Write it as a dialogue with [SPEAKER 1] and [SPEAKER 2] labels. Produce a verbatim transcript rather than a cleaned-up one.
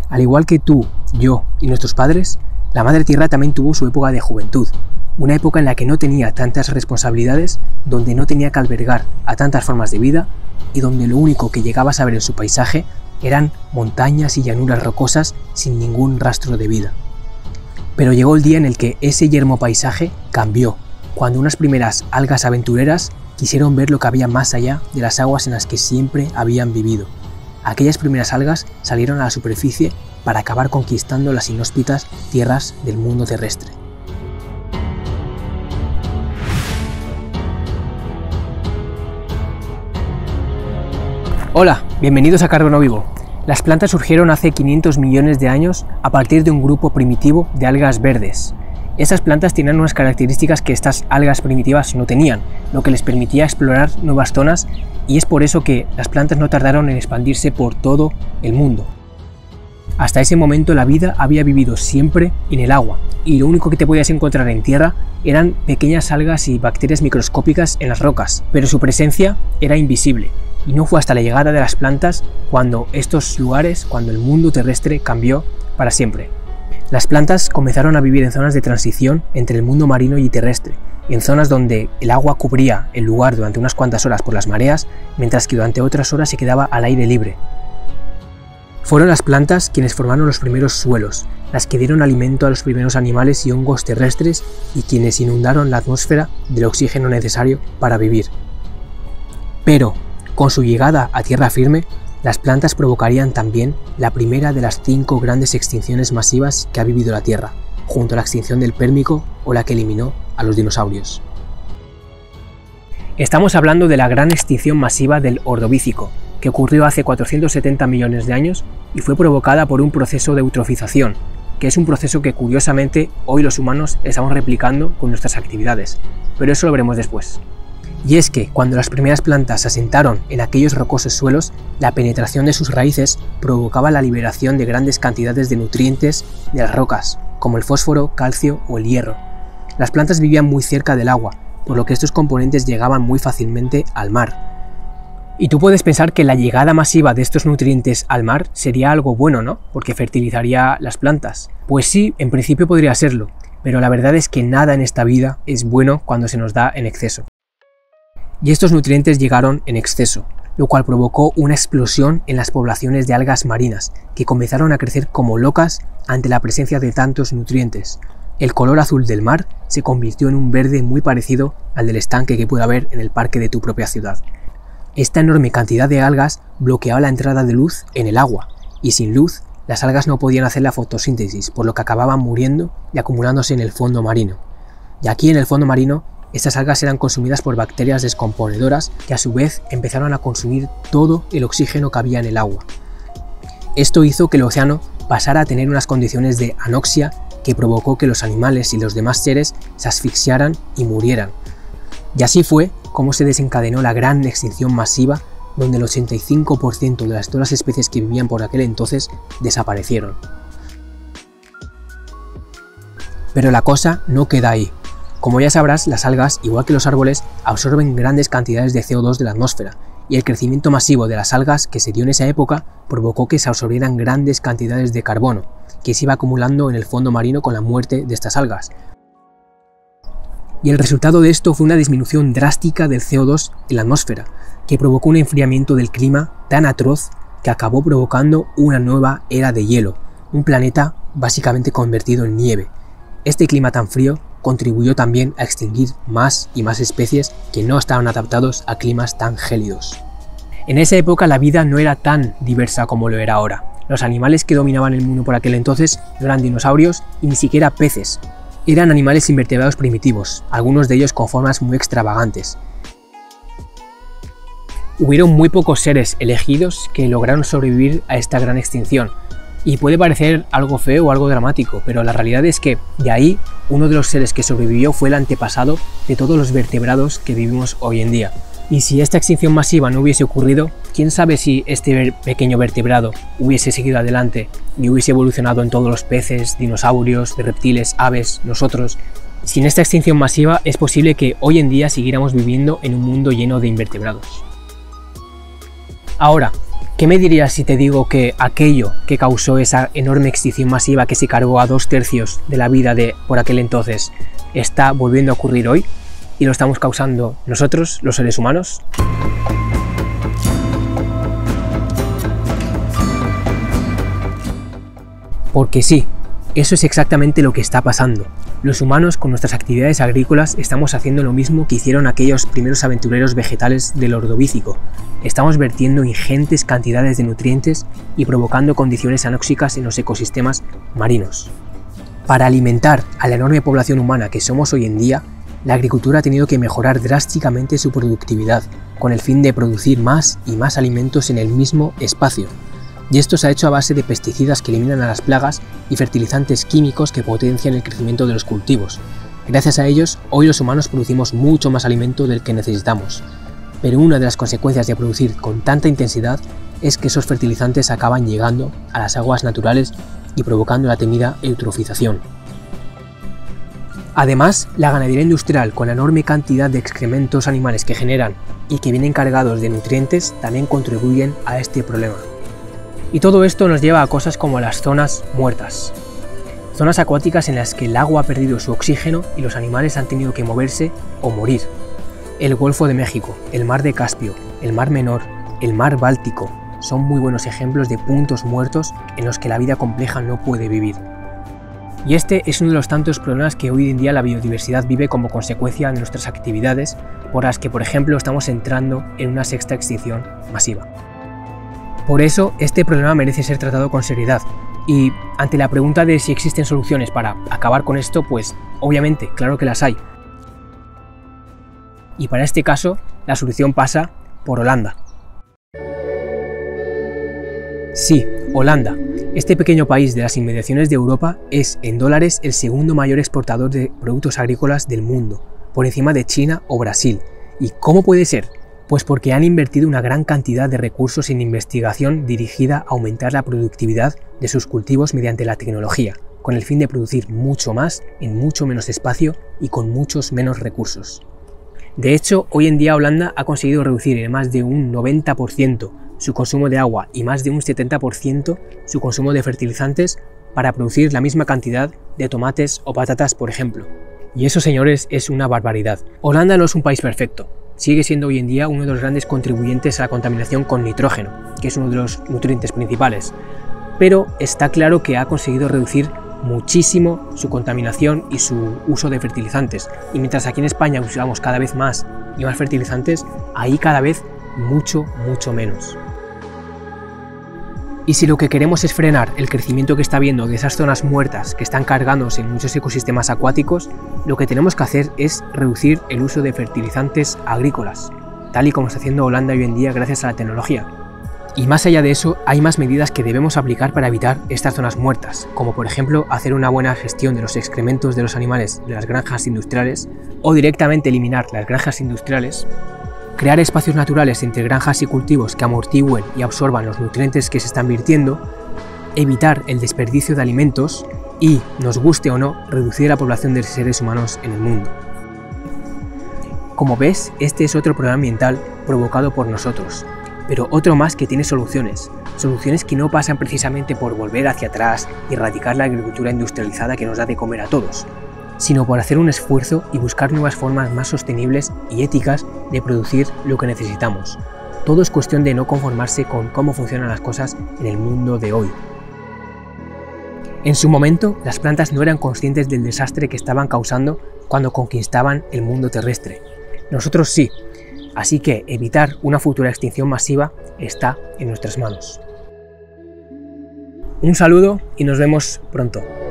[SPEAKER 1] Al igual que tú, yo y nuestros padres, la Madre Tierra también tuvo su época de juventud, una época en la que no tenía tantas responsabilidades, donde no tenía que albergar a tantas formas de vida y donde lo único que llegabas a ver en su paisaje eran montañas y llanuras rocosas sin ningún rastro de vida. Pero llegó el día en el que ese yermo paisaje cambió, cuando unas primeras algas aventureras quisieron ver lo que había más allá de las aguas en las que siempre habían vivido. Aquellas primeras algas salieron a la superficie para acabar conquistando las inhóspitas tierras del mundo terrestre. Hola, bienvenidos a Carbono Vivo. Las plantas surgieron hace quinientos millones de años a partir de un grupo primitivo de algas verdes. Estas plantas tenían unas características que estas algas primitivas no tenían, lo que les permitía explorar nuevas zonas, y es por eso que las plantas no tardaron en expandirse por todo el mundo. Hasta ese momento la vida había vivido siempre en el agua, y lo único que te podías encontrar en tierra eran pequeñas algas y bacterias microscópicas en las rocas, pero su presencia era invisible, y no fue hasta la llegada de las plantas cuando estos lugares, cuando el mundo terrestre cambió para siempre. Las plantas comenzaron a vivir en zonas de transición entre el mundo marino y terrestre, en zonas donde el agua cubría el lugar durante unas cuantas horas por las mareas, mientras que durante otras horas se quedaba al aire libre. Fueron las plantas quienes formaron los primeros suelos, las que dieron alimento a los primeros animales y hongos terrestres y quienes inundaron la atmósfera del oxígeno necesario para vivir. Pero, con su llegada a tierra firme, las plantas provocarían también la primera de las cinco grandes extinciones masivas que ha vivido la Tierra, junto a la extinción del Pérmico o la que eliminó a los dinosaurios. Estamos hablando de la gran extinción masiva del Ordovícico, que ocurrió hace cuatrocientos setenta millones de años y fue provocada por un proceso de eutrofización, que es un proceso que curiosamente hoy los humanos estamos replicando con nuestras actividades, pero eso lo veremos después. Y es que cuando las primeras plantas se asentaron en aquellos rocosos suelos, la penetración de sus raíces provocaba la liberación de grandes cantidades de nutrientes de las rocas, como el fósforo, calcio o el hierro. Las plantas vivían muy cerca del agua, por lo que estos componentes llegaban muy fácilmente al mar. Y tú puedes pensar que la llegada masiva de estos nutrientes al mar sería algo bueno, ¿no? Porque fertilizaría las plantas. Pues sí, en principio podría serlo, pero la verdad es que nada en esta vida es bueno cuando se nos da en exceso. Y estos nutrientes llegaron en exceso, lo cual provocó una explosión en las poblaciones de algas marinas, que comenzaron a crecer como locas ante la presencia de tantos nutrientes. El color azul del mar se convirtió en un verde muy parecido al del estanque que puede haber en el parque de tu propia ciudad. Esta enorme cantidad de algas bloqueaba la entrada de luz en el agua, y sin luz las algas no podían hacer la fotosíntesis, por lo que acababan muriendo y acumulándose en el fondo marino. Y aquí en el fondo marino, estas algas eran consumidas por bacterias descomponedoras que a su vez empezaron a consumir todo el oxígeno que había en el agua. Esto hizo que el océano pasara a tener unas condiciones de anoxia que provocó que los animales y los demás seres se asfixiaran y murieran. Y así fue como se desencadenó la gran extinción masiva, donde el ochenta y cinco por ciento de las, todas las especies que vivían por aquel entonces desaparecieron. Pero la cosa no queda ahí. Como ya sabrás, las algas, igual que los árboles, absorben grandes cantidades de C O dos de la atmósfera, y el crecimiento masivo de las algas que se dio en esa época provocó que se absorbieran grandes cantidades de carbono, que se iba acumulando en el fondo marino con la muerte de estas algas. Y el resultado de esto fue una disminución drástica del C O dos en la atmósfera, que provocó un enfriamiento del clima tan atroz que acabó provocando una nueva era de hielo, un planeta básicamente convertido en nieve. Este clima tan frío contribuyó también a extinguir más y más especies que no estaban adaptados a climas tan gélidos. En esa época la vida no era tan diversa como lo era ahora. Los animales que dominaban el mundo por aquel entonces no eran dinosaurios y ni siquiera peces. Eran animales invertebrados primitivos, algunos de ellos con formas muy extravagantes. Hubieron muy pocos seres elegidos que lograron sobrevivir a esta gran extinción. Y puede parecer algo feo o algo dramático, pero la realidad es que de ahí uno de los seres que sobrevivió fue el antepasado de todos los vertebrados que vivimos hoy en día. Y si esta extinción masiva no hubiese ocurrido, quién sabe si este pequeño vertebrado hubiese seguido adelante y hubiese evolucionado en todos los peces, dinosaurios, reptiles, aves, nosotros. Sin esta extinción masiva es posible que hoy en día siguiéramos viviendo en un mundo lleno de invertebrados. Ahora, ¿Qué me dirías si te digo que aquello que causó esa enorme extinción masiva que se cargó a dos tercios de la vida de por aquel entonces está volviendo a ocurrir hoy y lo estamos causando nosotros, los seres humanos? Porque sí, eso es exactamente lo que está pasando. Los humanos con nuestras actividades agrícolas estamos haciendo lo mismo que hicieron aquellos primeros aventureros vegetales del Ordovícico. Estamos vertiendo ingentes cantidades de nutrientes y provocando condiciones anóxicas en los ecosistemas marinos. Para alimentar a la enorme población humana que somos hoy en día, la agricultura ha tenido que mejorar drásticamente su productividad, con el fin de producir más y más alimentos en el mismo espacio. Y esto se ha hecho a base de pesticidas que eliminan a las plagas y fertilizantes químicos que potencian el crecimiento de los cultivos. Gracias a ellos, hoy los humanos producimos mucho más alimento del que necesitamos. Pero una de las consecuencias de producir con tanta intensidad es que esos fertilizantes acaban llegando a las aguas naturales y provocando la temida eutrofización. Además, la ganadería industrial, con la enorme cantidad de excrementos animales que generan y que vienen cargados de nutrientes, también contribuyen a este problema. Y todo esto nos lleva a cosas como las zonas muertas. Zonas acuáticas en las que el agua ha perdido su oxígeno y los animales han tenido que moverse o morir. El Golfo de México, el Mar de Caspio, el Mar Menor, el Mar Báltico son muy buenos ejemplos de puntos muertos en los que la vida compleja no puede vivir. Y este es uno de los tantos problemas que hoy en día la biodiversidad vive como consecuencia de nuestras actividades, por las que, por ejemplo, estamos entrando en una sexta extinción masiva. Por eso, este problema merece ser tratado con seriedad, y ante la pregunta de si existen soluciones para acabar con esto, pues obviamente, claro que las hay. Y para este caso, la solución pasa por Holanda. Sí, Holanda. Este pequeño país de las inmediaciones de Europa es, en dólares, el segundo mayor exportador de productos agrícolas del mundo, por encima de China o Brasil. ¿Y cómo puede ser? Pues porque han invertido una gran cantidad de recursos en investigación dirigida a aumentar la productividad de sus cultivos mediante la tecnología, con el fin de producir mucho más en mucho menos espacio y con muchos menos recursos. De hecho, hoy en día Holanda ha conseguido reducir en más de un noventa por ciento su consumo de agua y más de un setenta por ciento su consumo de fertilizantes para producir la misma cantidad de tomates o patatas, por ejemplo. Y eso, señores, es una barbaridad. Holanda no es un país perfecto. Sigue siendo hoy en día uno de los grandes contribuyentes a la contaminación con nitrógeno, que es uno de los nutrientes principales. Pero está claro que ha conseguido reducir muchísimo su contaminación y su uso de fertilizantes. Y mientras aquí en España usamos cada vez más y más fertilizantes, ahí cada vez mucho, mucho menos. Y si lo que queremos es frenar el crecimiento que está habiendo de esas zonas muertas que están cargándose en muchos ecosistemas acuáticos, lo que tenemos que hacer es reducir el uso de fertilizantes agrícolas, tal y como está haciendo Holanda hoy en día gracias a la tecnología. Y más allá de eso, hay más medidas que debemos aplicar para evitar estas zonas muertas, como por ejemplo hacer una buena gestión de los excrementos de los animales de las granjas industriales, o directamente eliminar las granjas industriales, crear espacios naturales entre granjas y cultivos que amortigüen y absorban los nutrientes que se están vertiendo, evitar el desperdicio de alimentos y, nos guste o no, reducir la población de seres humanos en el mundo. Como ves, este es otro problema ambiental provocado por nosotros, pero otro más que tiene soluciones, soluciones que no pasan precisamente por volver hacia atrás y erradicar la agricultura industrializada que nos da de comer a todos, sino por hacer un esfuerzo y buscar nuevas formas más sostenibles y éticas de producir lo que necesitamos. Todo es cuestión de no conformarse con cómo funcionan las cosas en el mundo de hoy. En su momento, las plantas no eran conscientes del desastre que estaban causando cuando conquistaban el mundo terrestre. Nosotros sí, así que evitar una futura extinción masiva está en nuestras manos. Un saludo y nos vemos pronto.